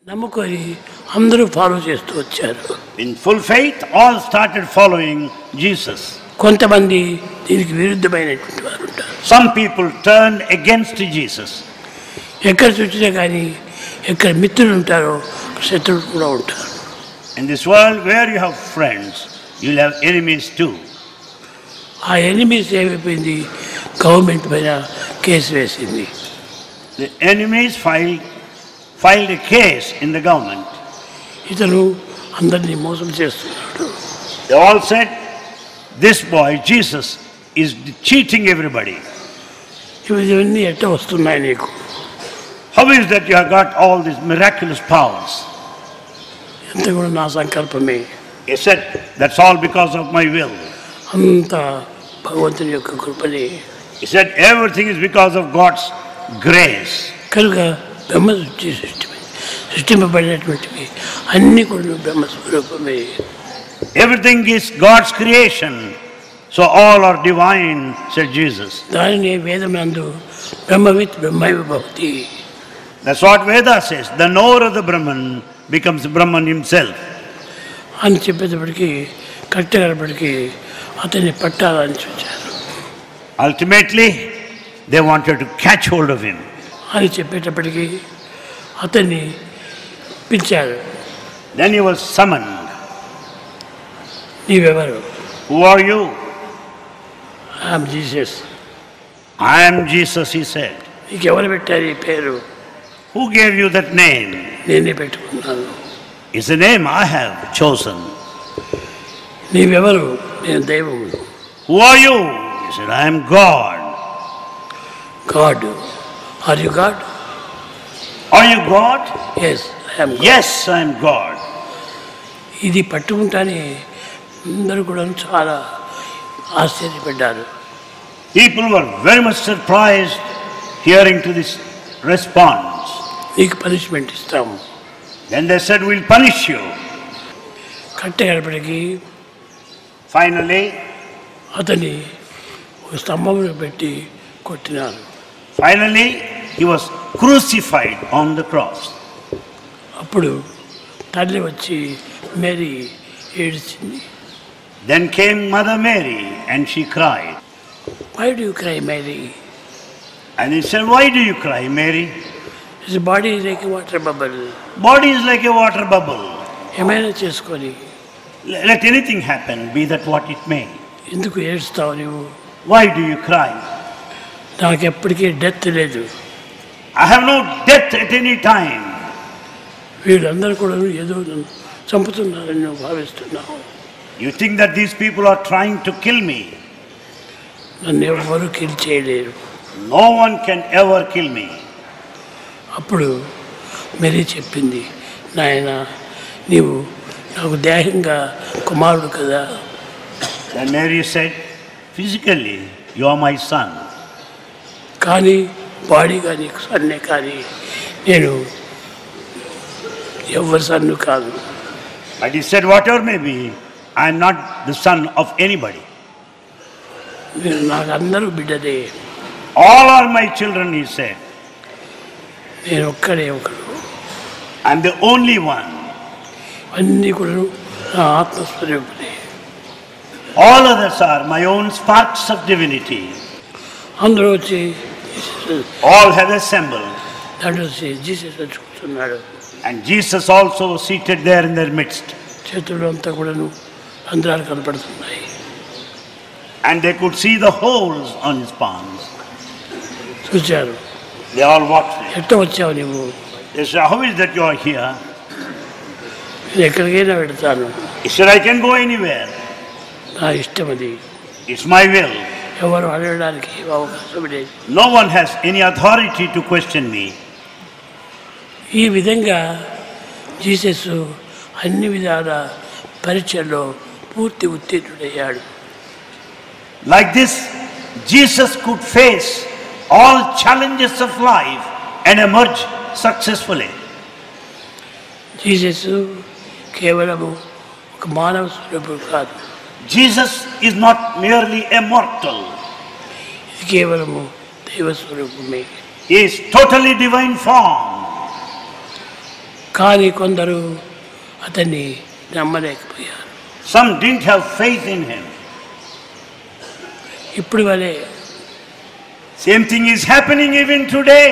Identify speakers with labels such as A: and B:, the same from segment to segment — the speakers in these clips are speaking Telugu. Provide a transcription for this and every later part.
A: నమ్ముకొని అందరూ ఫాలో చేస్తూ వచ్చారు.
B: In full faith, all started following Jesus.
A: కొంతమంది దీనికి విరుద్ధమైనటువంటి వారు ఉంటారు.
B: Some people turned against Jesus.
A: ఎక్కడ చూసినా కానీ ఎక్కడ మిత్రులు ఉంటారో శత్రువులు కూడా ఉంటారు.
B: In this world where you have friends, you will have enemies too.
A: ఆ ఎనిమీస్ ఏమైపోయింది, గవర్నమెంట్ పైన కేసు వేసింది.
B: The enemies filed a case in the government.
A: ఇతను అందరినీ మోసం చేస్తున్నాడు.
B: They all said, this boy Jesus is cheating everybody.
A: ఇవన్నీ ఎట్లా వస్తున్నాయి నీకు?
B: How is that you have got all these miraculous powers?
A: ఎంత కూడా నా సంకల్పమే.
B: He said, that's all because of my will.
A: అంత భగవంతుని యొక్క కృపనే.
B: He said, everything is because of God's grace.
A: కనుక బ్రహ్మ సృష్టింపబడినటువంటివి అన్నీ కూడా బ్రహ్మస్వరూపమే.
B: Everything is God's creation, so all are divine, said Jesus.
A: దానిని వేదమందు బ్రహ్మవిత్ బ్రహ్మైవ భవతి.
B: That's what Veda says. The knower of the Brahman becomes Brahman himself.
A: అని చెప్పేటప్పటికీ కట్టేటప్పటికీ అతన్ని పట్టాలని చూచారు.
B: Ultimately, they wanted to catch hold of him.
A: అని చెప్పేటప్పటికీ అతన్ని పిలిచారు.
B: Then he was summoned.
A: నీవెవరు?
B: Who are you?
A: I am Jesus.
B: I am Jesus, he said.
A: నీకు ఎవరు పెట్టారు ఈ పేరు?
B: Who gave you that name?
A: నేనే పెట్టుకున్నాను.
B: It's a name I have chosen.
A: నీవెవరు? నేను దైవమును.
B: Who are you? He said, I am God.
A: God. Are you God?
B: Are you God?
A: Yes, I am God.
B: Yes, I am God.
A: ఇది పట్టుకుంటానే అందరూ కూడా చాలా ఆశ్చర్యపడ్డారు.
B: People were very much surprised hearing to this response.
A: నీకు పనిష్మెంట్ ఇస్తాము.
B: Then they said, we'll punish you.
A: కట్టేటప్పటికి
B: Finally,
A: అతన్ని ఒక స్తంభంలో పెట్టి కొట్టినారు.
B: finally, he was crucified on the cross.
A: అప్పుడు తల్లి వచ్చి మేరీ ఏడ్చింది.
B: Then came Mother Mary and she cried.
A: Why do you cry, Mary?
B: And he said, why do you cry, Mary?
A: His body is like a water bubble.
B: Body is like a water bubble.
A: ఏమైనా చేసుకొని
B: Let anything happen, be that what it may.
A: ఎందుకు ఏడుస్తావు నువ్వు?
B: Why do you cry?
A: నాకు ఎప్పటికీ డెత్ లేదు.
B: I have no death at any time.
A: వీళ్ళందరూ కూడా ఏదో నన్ను చంపుతున్నారని నువ్వు భావిస్తున్నావు.
B: You think that these people are trying to kill me?
A: నన్ను ఎవరు కిల్ చేయలేరు.
B: No one can ever kill me.
A: అప్పుడు మేరీ చెప్పింది, నాయన నీవు నాకు దేహంగా కుమారుడు కదా.
B: Then Mary said, physically, you are my son.
A: కానీ బాడీగా నీకు సన్నే, కానీ నేను ఎవరి సన్ను కాదు.
B: But he said, whatever may be, I am not the son of anybody.
A: మీరు నాకు అందరూ బిడ్డలే.
B: All are my children, he said.
A: నేను ఒక్కడే ఒకడు.
B: I am the only one.
A: అన్నీ కూడా నా ఆత్మస్వరూపులే.
B: All others are my own sparks of divinity.
A: అందరూ వచ్చి
B: All have assembled.
A: దాంట్లో వచ్చి జీసస్ వచ్చి కూర్చున్నాడు.
B: And Jesus also seated there in their midst.
A: చేతులు అంతా కూడాను రంధ్రాలు కనపడుతున్నాయి.
B: And they could see the holes on his palms.
A: చూచారు.
B: They all watched it.
A: ఎట్లా వచ్చావు నువ్వు?
B: They said, how is that you are here?
A: నేను ఎక్కడికైనా పెడతాను.
B: He said, I can go anywhere.
A: నా ఇష్టం అది.
B: It's my will.
A: ఎవరు అడగడానికి అవకాశం లేదు.
B: No one has any authority to question me.
A: ఈ విధంగా జీసస్ అన్ని విధాల పరీక్షల్లో పూర్తి ఉత్తీర్ణుడయ్యాడు.
B: Like this, Jesus could face all challenges of life and emerge successfully.
A: Jesus కేవలము ఒక మానవ స్వరూపుడు కాదు.
B: Jesus is not merely a mortal.
A: ఇది కేవలము దైవ స్వరూపమే.
B: He is totally divine form.
A: కానీ కొందరు అతన్ని నమ్మలేకపోయారు.
B: Some didn't have faith in him.
A: ఇప్పుడు వలే
B: Same thing is happening even today.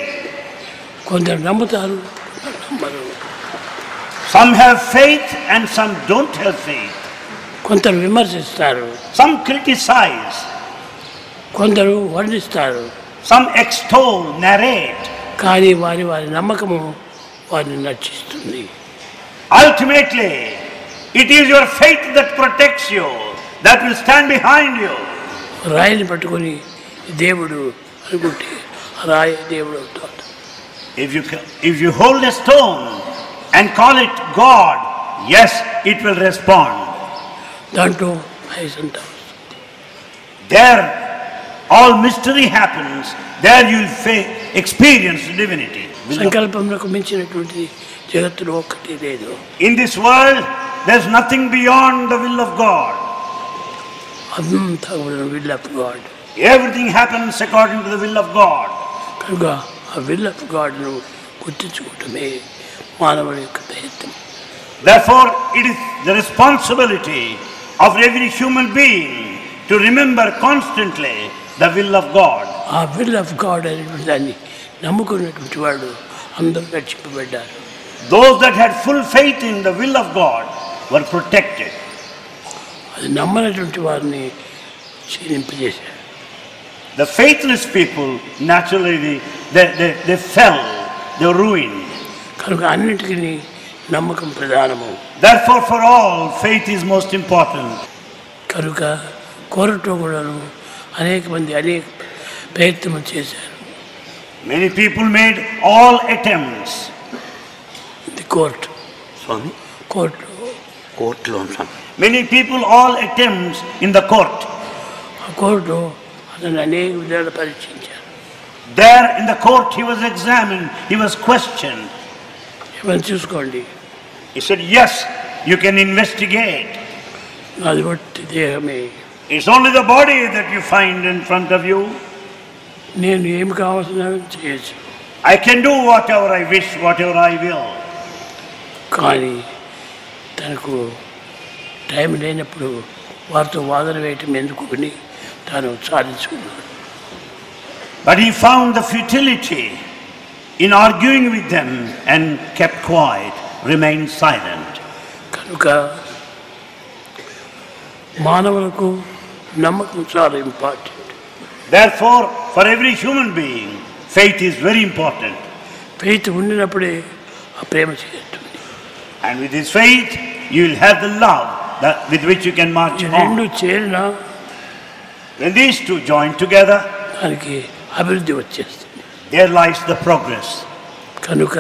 A: కొందరు నమ్ముతారు, కొందరు నమ్మరు.
B: Some have faith and some don't have faith.
A: కొందరు విమర్శిస్తారు,
B: Some criticize,
A: కొందరు వర్ణిస్తారు.
B: some extol, narrate.
A: కానీ వారి వారి నమ్మకము వారిని నచ్చిస్తుంది.
B: Ultimately, it is your faith that protects you, that will stand behind you.
A: రాయిని పట్టుకొని దేవుడు అనుకుంటే ఆ రాయి దేవుడు అవుతాడు.
B: If you hold a stone and call it God, yes, it will respond.
A: దాంట్లో ఐసంటారు.
B: There, all mystery happens. There you will experience divinity.
A: సంకల్పంలో మించినటువంటి జగత్తులో ఒక్కటి లేదు.
B: In this world, there's nothing beyond the will of God.
A: అంతా will of God.
B: Everything happens according to the will of God.
A: కనుక ఆ విల్ ఆఫ్ గాడ్ను గుర్తించుకోవటమే మానవుడి యొక్క ప్రయత్నం.
B: Therefore, it is the responsibility of every human being to remember constantly the will of God.
A: ఆ విల్ ఆఫ్ గాడ్ అనేటువంటి దాన్ని నమ్ముకున్నటువంటి వాడు అందరూ రక్షింపబడ్డారు.
B: Those that had full faith in the will of God were protected.
A: అది నమ్మనటువంటి వారిని క్షీణింపజేశారు.
B: The faithless people, naturally, they fell, they were ruined.
A: కనుక అన్నిటికీ నమ్మకం ప్రధానము.
B: Therefore, for all, faith is most important.
A: కనుక కోరటో కూడాను అనేక మంది అనేక ప్రయత్నం చేశారు.
B: Many people made all attempts.
A: The court,
B: Swami?
A: కోర్టులో
B: Court loan. Many people all attempts in the court.
A: ఆ కోర్టు అతను అనేక విధాలు పరీక్షించారు.
B: There in the court he was examined, he was questioned.
A: ఏమైనా చూసుకోండి,
B: He said, yes, you can investigate.
A: నాది బట్టి దేహమే,
B: It's only the body that you find in front of you.
A: నేను ఏమి కావాల్సిన చేయొచ్చు,
B: I can do whatever I wish, whatever I will.
A: కానీ తనకు టైం లేనప్పుడు వారితో వాదన వేయటం ఎందుకు అని తాను సాధించుకున్నాడు.
B: But he found the futility in arguing with them and kept quiet, remained silent.
A: కనుక మానవులకు నమ్మకం చాలా important.
B: Therefore, for every human being, faith is very important.
A: Faith ఉండినప్పుడే ఆ ప్రేమ చేస్తుంది.
B: And with this faith, you will have the love with which you can march
A: ఈ రెండు
B: on.
A: చేరినా
B: When these two join together,
A: దానికి అభివృద్ధి వచ్చేస్తుంది.
B: there lies the progress.
A: కనుక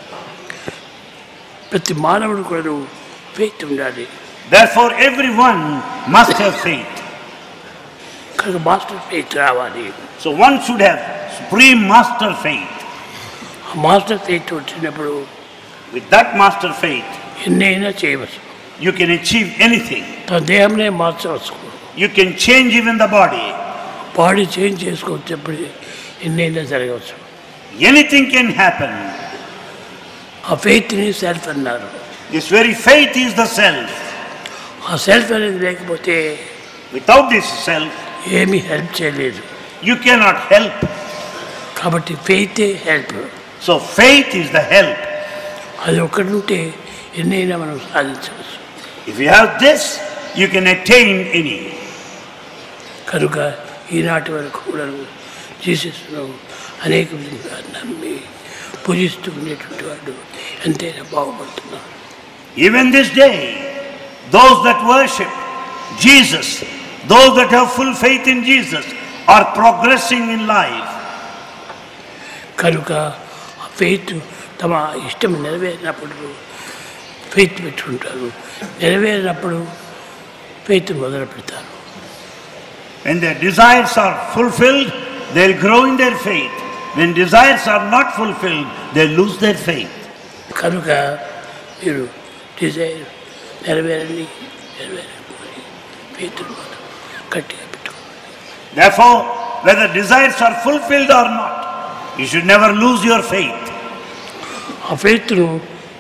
A: ప్రతి మానవుడు కూడా ఫెయిత్ ఉండాలి.
B: Therefore, everyone must have faith.
A: కనుక మాస్టర్ ఫెయిత్ రావాలి.
B: So one should have supreme master faith.
A: ఆ మాస్టర్ ఫెయిత్ వచ్చినప్పుడు
B: With that master faith,
A: ఎన్నైనా చేయవచ్చు.
B: you can achieve anything.
A: తన దేహంనే మార్చవచ్చు.
B: You can change even the body.
A: Body change చేసుకోవచ్చప్పుడు ఎన్నైనా జరగవచ్చు.
B: Anything can happen.
A: ఆ ఫెయిత్ని సెల్ఫ్ అన్నారు.
B: This very faith is the self.
A: ఆ సెల్ఫ్ అనేది లేకపోతే
B: Without this self,
A: ఏమీ హెల్ప్ చేయలేదు.
B: you cannot help.
A: కాబట్టి ఫెయితే help.
B: So faith is the help.
A: అది ఒక్కటి ఉంటే ఎన్నైనా మనం సాధించవచ్చు.
B: If you have this, you can attain any.
A: కనుక ఈనాటి వరకు కూడా జీసస్ను అనేక విధంగా నమ్మి పూజిస్తూ ఉండేటువంటి వాడు ఎంతైనా బాగుపడుతున్నారు.
B: Even this day, those that worship Jesus, those that have full faith in Jesus, are progressing in life.
A: కనుక ఆ ఫెయిత్ తమ ఇష్టం నెరవేరినప్పుడు ఫెయిత్ పెట్టుకుంటారు, నెరవేరినప్పుడు ఫెయిత్ మొదలు పెడతారు.
B: When their desires are fulfilled, they'll grow in their faith. When desires are not fulfilled, they'll lose their faith.
A: కనుక మీరు డిజైర్ నెరవేరని నెరవేరని ఫెయిత్ మాత్రం గట్టిగా పెట్టుకోవాలి.
B: Therefore, whether desires are fulfilled or not, you should never lose your faith.
A: ఆ ఫెయిత్ను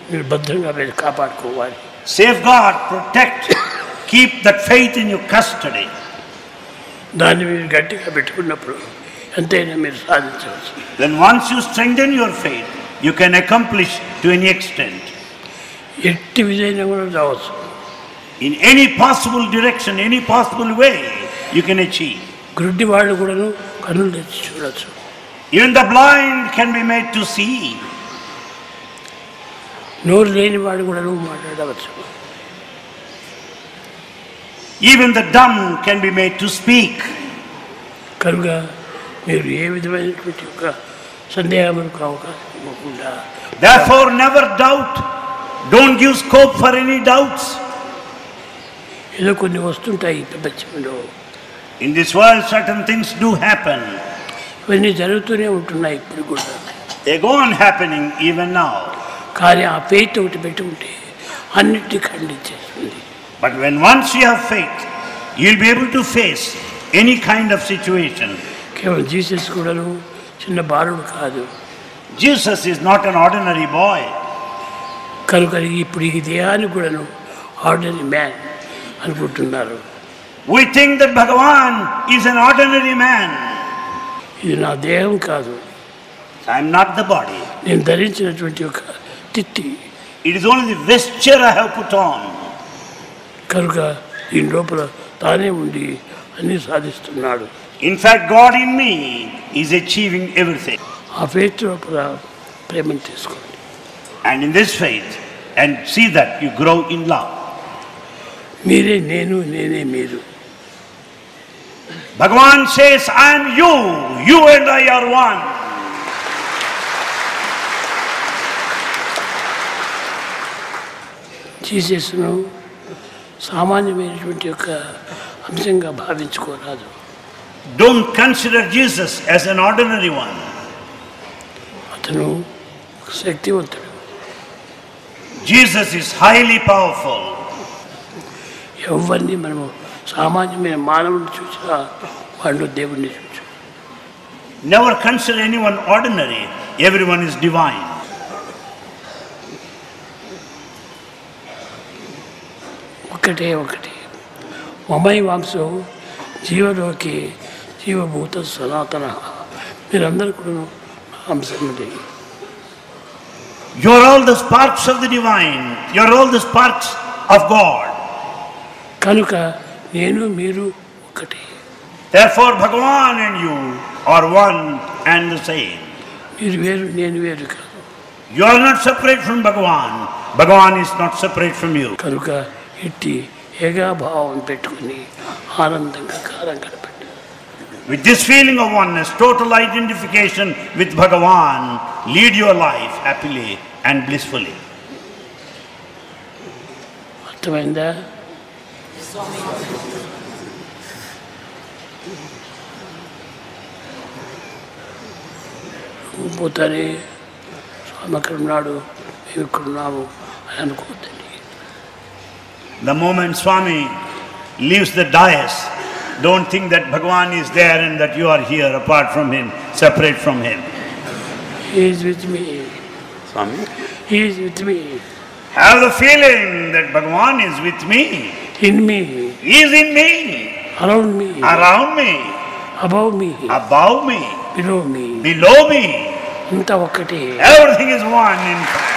A: మీరు భద్రంగా మీరు కాపాడుకోవాలి.
B: Safeguard, protect, keep that faith in your custody.
A: దాన్ని మీరు గట్టిగా పెట్టుకున్నప్పుడు ఎంతైనా మీరు సాధించవచ్చు.
B: Then once you strengthen your faith, you can accomplish to any extent.
A: ఎట్టి విజయం కూడా రావచ్చు.
B: In any possible direction, any possible way, you can achieve.
A: గుడ్డి వాళ్ళు కూడాను కన్నులు తెచ్చి చూడవచ్చు.
B: Even the blind can be made to see.
A: నోరు లేని వాడు కూడాను మాట్లాడవచ్చు.
B: Even the dumb can be made to speak.
A: కనుక మీరు ఏ విధమైనటువంటి ఒక సందేహములకు అవకాశం ఇవ్వకుండా,
B: Therefore, never doubt. Don't give scope for any doubts.
A: ఏదో కొన్ని వస్తుంటాయి ప్రపంచంలో.
B: In this world, certain things do happen.
A: ఇవన్నీ జరుగుతూనే ఉంటున్నాయి ఇప్పుడు కూడా.
B: They go on happening even now.
A: కానీ ఆ ఫెయిత్ ఒకటి పెట్టుకుంటే అన్నిటినీ ఖండించేస్తుంది.
B: But when once you have faith, you'll be able to face any kind of situation.
A: కేవలం జీసస్ కూడాను చిన్న బాలుడు కాదు.
B: Jesus is not an ordinary boy.
A: కనుక ఇప్పుడు ఈ దేహాన్ని కూడాను ఆర్డినరీ మ్యాన్ అనుకుంటున్నారు.
B: We think that Bhagavan is an ordinary man.
A: ఇది నా దేహం కాదు,
B: I am not the body.
A: నేను ధరించినటువంటి ఒక తిత్తి.
B: It is only the vesture I have put on.
A: కనుక దీని లోపల తానే ఉండి అన్నీ సాధిస్తున్నాడు.
B: In fact, God in me is achieving everything.
A: ఆ ఫెయిత్ లోపల ప్రేమను తీసుకోండి.
B: And in this faith, and see that you grow in love.
A: మీరే నేను, నేనే మీరు.
B: Bhagavan says, I am you, you and I are one.
A: జీసస్ను సామాన్యమైనటువంటి యొక్క అంశంగా భావించుకోరాదు.
B: Don't consider Jesus as an ordinary one.
A: అతను శక్తివంతుడు.
B: Jesus is highly powerful.
A: ఎవరిని మనము సామాన్యమైన మానవుని చూసినా వాళ్ళు దేవుణ్ణి చూచు.
B: Never consider anyone ordinary. Everyone is divine.
A: ఒకటే ఒకటి మమై వాంశో జీవలోకి జీవభూత సనాతన. మీరందరూ కూడా అంశముడి.
B: You are all the sparks of the divine. You are all the sparks of God.
A: కనుక నేను మీరు ఒకటి.
B: Therefore, Bhagavan and you are one and the same.
A: మీరు వేరు, నేను వేరు కాదు.
B: You are not separate from Bhagavan. Bhagavan is not separate from you.
A: కనుక ఇట్టి ఏకాభావం పెట్టుకుని ఆనందంగా కాలం గడపండి.
B: With this feeling of oneness, total identification with Bhagavan, lead your life happily and blissfully.
A: అర్థమైందా? పోతానే స్వామి అక్కడ ఉన్నాడు, మేము ఇక్కడ ఉన్నాము అని అనుకోవద్దండి.
B: The moment Swami leaves the dais, don't think that Bhagavan is there and that you are here apart from him, separate from him.
A: He is with me.
B: Swami?
A: He is with me.
B: Have the feeling that Bhagavan is with me.
A: In me.
B: He is in me.
A: Around me.
B: Around me.
A: Above me.
B: Above me.
A: Below me.
B: Below me.
A: అంతా ఒక్కటే.
B: Everything is one in fact.